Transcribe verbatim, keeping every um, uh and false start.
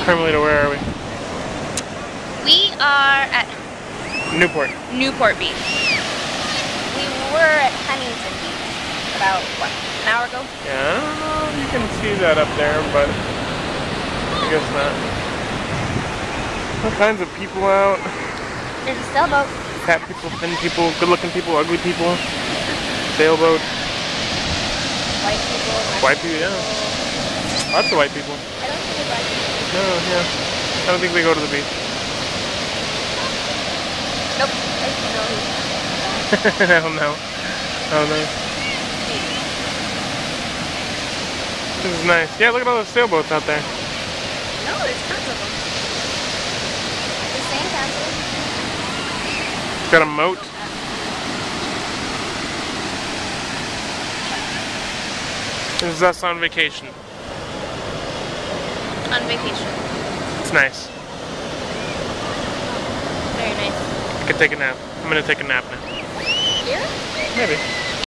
Carmelita, where are we? We are at Newport. Newport Beach. We were at Huntington Beach about, what, an hour ago? Yeah, I don't know if you can see that up there, but I guess not. All kinds of people out. There's a sailboat. Fat people, thin people, good-looking people, ugly people. Sailboat. White people. White people, yeah. Lots of white people. I don't see any black people. No, yeah. I don't think they go to the beach. Nope. I see no who. I don't know. I don't know. This is nice. Yeah, look at all those sailboats out there. No, there's tons of them. The sandcastle. It's got a moat. This is us on vacation. On vacation. It's nice. Very nice. I could take a nap. I'm gonna take a nap now. Here? Maybe.